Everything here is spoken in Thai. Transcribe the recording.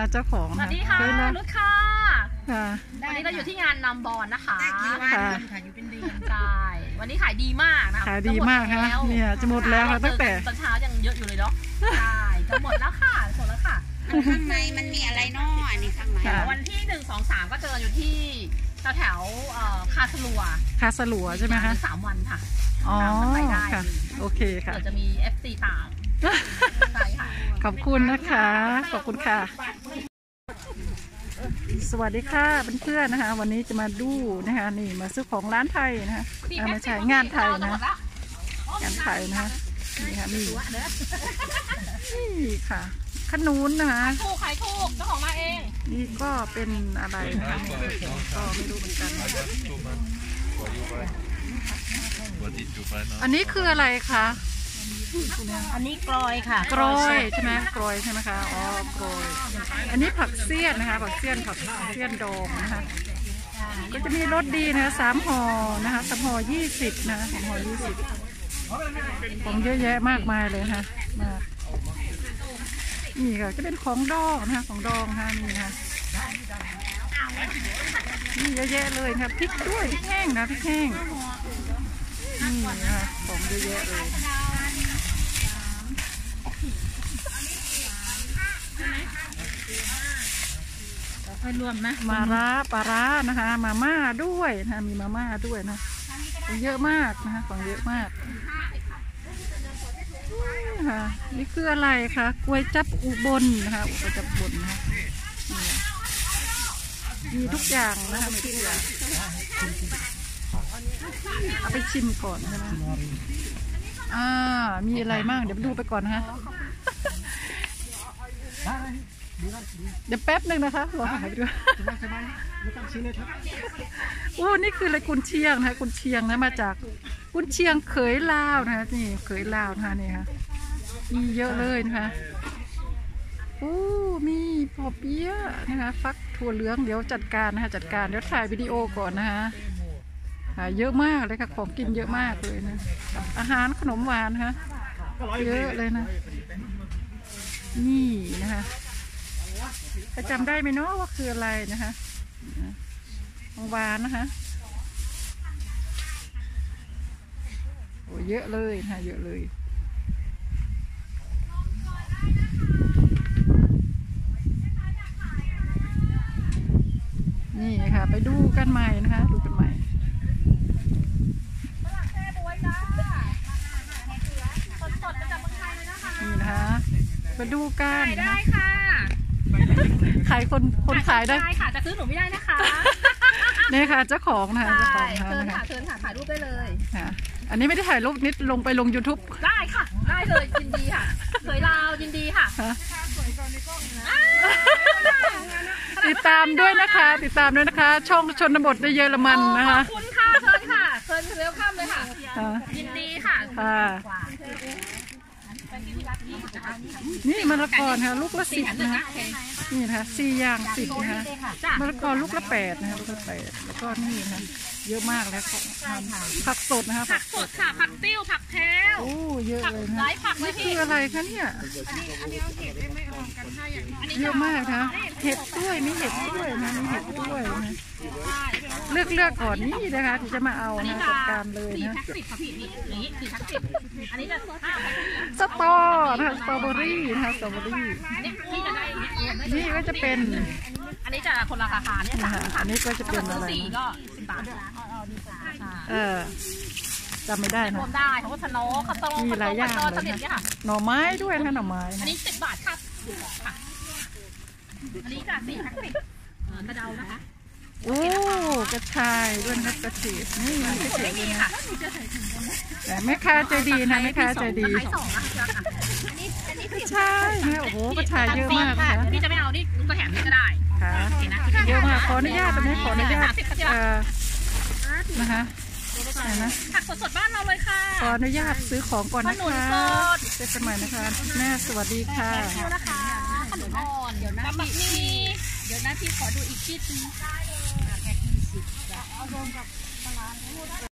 เจ้าของสวัสดีค่ะนุชค่ะวันนี้เราอยู่ที่งานนำบอลนะคะค่ะอยู่เป็นเดือนใช่วันนี้ขายดีมากนะคะขายดีมากค่ะเนี่ยจะหมดแล้วค่ะตั้งแต่ตอนเช้ายังเยอะอยู่เลยเนาะใช่จะหมดแล้วค่ะหมดแล้วค่ะข้างในมันมีอะไรเนาะอันนี้ข้างในวันที่1 2 3ก็เจออยู่ที่แถวคาสลัวใช่ไหมคะ 3 วันค่ะอ๋อค่ะโอเคค่ะเดี๋ยวจะมี FC ตามใช่ค่ะขอบคุณนะคะขอบคุณค่ะสวัสดีค่ะเพื่อนๆนะคะวันนี้จะมาดูนะคะนี่มาซื้อของร้านไทยนะคะไม่ใช่งานไทยนะงานไทยนะคะนี่ค่ะนี่ค่ะขนุนนะคะขายถูกเจ้าของมาเองนี่ก็เป็นอะไรนะคะก็ไม่รู้เหมือนกันอันนี้คืออะไรคะอันนี้กลอยค่ะกลอยใช่ไหมกลอยใช่ไหมคะอ๋อกลอยอันนี้ผักเสี้ยนนะคะผักเสี้ยนดองนะคะก็จะมีรสดีนะ3 ห่อนะคะ3 ห่อ 20นะ3 ห่อ 20ของเยอะแยะมากมายเลยค่ะมานี่ค่ะจะเป็นของดองนะคะของดองค่ะนี่นะนี่เยอะแยะเลยค่ะพริกด้วยพริกแห้งนะพริกแห้งนี่นะคะของเยอะแยะเลยให้รวมนะปลาร้านะคะมาม่าด้วยนะมีมาม่าด้วยนะของเยอะมากนะคะของเยอะมากค่ะนี่คืออะไรคะกล้วยจับอุบลนะคะกล้วยจับอุบลนะคะมีทุกอย่างนะคะมีทุกอย่างเอาไปชิมก่อนใช่ไหมมีอะไรบ้างเดี๋ยวดูไปก่อนนะคะเดี๋ยวแป๊บนึงนะคะรอหายไปด้วยโอ้นี่คืออะไรกุนเชียงนะคะกุนเชียงนะมาจากกุนเชียงเขยลาวนะคะนี่เขยลาวนะคะนี่ค่ะมีเยอะเลยนะคะโอ้มีปอเปี๊ยะนะคะฟักถั่วเหลืองเดี๋ยวจัดการนะคะจัดการเดี๋ยวถ่ายวิดีโอก่อนนะคะเยอะมากเลยค่ะของกินเยอะมากเลยนะอาหารขนมหวานนะคะเยอะเลยนะนี่นะคะจะจำได้ไหมเนาะว่าคืออะไรนะคะของหวานนะคะโอ้เยอะเลยนะเยอะเลยนี่ค่ะไปดูกันใหม่นะคะดูกันใหม่นี่นะคะไปดูกันได้ค่ะขายคนขายได้ค่ะจะซื้อหนูไม่ได้นะคะนี่ค่ะเจ้าของนะคะเจ้าของเชิญค่ะถ่ายรูปได้เลยค่ะอันนี้ไม่ได้ถ่ายรูปนิดลงไปลง YouTube ได้ค่ะได้เลยยินดีค่ะสวยลาวยินดีค่ะติดตามด้วยนะคะช่องชนบทในเยอรมันนะคะขอบคุณค่ะเชิญค่ะเชิญเวลคัมเลยค่ะยินดีค่ะนี่มะละกอนะคะลูกละ10นะคะนี่นะคะ4 อย่าง 10นะคะมะละกอลูกละ8นะคะลูกละ8แล้วก็นี่นะคะเยอะมากแล้วผักสดนะคะผักสดค่ะผักติ้วผักแพรวโอ้เยอะเลยนะนี่คืออะไรคะเนี่ยเยอะมากนะเห็ดด้วยมีเห็ดด้วยนะมีเห็ดด้วยนะเลือกก่อนนี่นะคะที่จะมาเอานะจัดการเลยนะสตอนะคะสตรอเบอรี่นะคะสตรอเบอรี่นี่ก็จะเป็นอันนี้จะคนละราคาเนี่ยอันนี้ก็จะเป็นอะไรก็10 บาทจำไม่ได้นะได้เขาก็ชะโนข้าวต้มมีหลายอย่างเลยนะหน่อไม้ด้วยนะหน่อไม้อันนี้10 บาทครับอันนี้จะ4 แพ็ค 10กระเดานะคะโอ้กระชายด้วยนะกระเจี๊ยบนี่กระเจี๊ยบเลยนะแต่แม่ค้าใจดีนะแม่ค้าใจดีกระชายเนี่ยโอ้โหกระชายเยอะมากนะพี่จะไม่เอานี่ก็แถมนี่ก็ได้ค่ะเยอะมากขออนุญาตตรงนี้ขออนุญาตนะคะผักสดบ้านเราเลยค่ะขออนุญาตซื้อของก่อนนะคะเจอกันใหม่นะคะแม่สวัสดีค่ะขนมอ่อนเดี๋ยวนะพี่ขอดูอีกชิ้นได้เลยแพ็ค20เอารวมกับปลา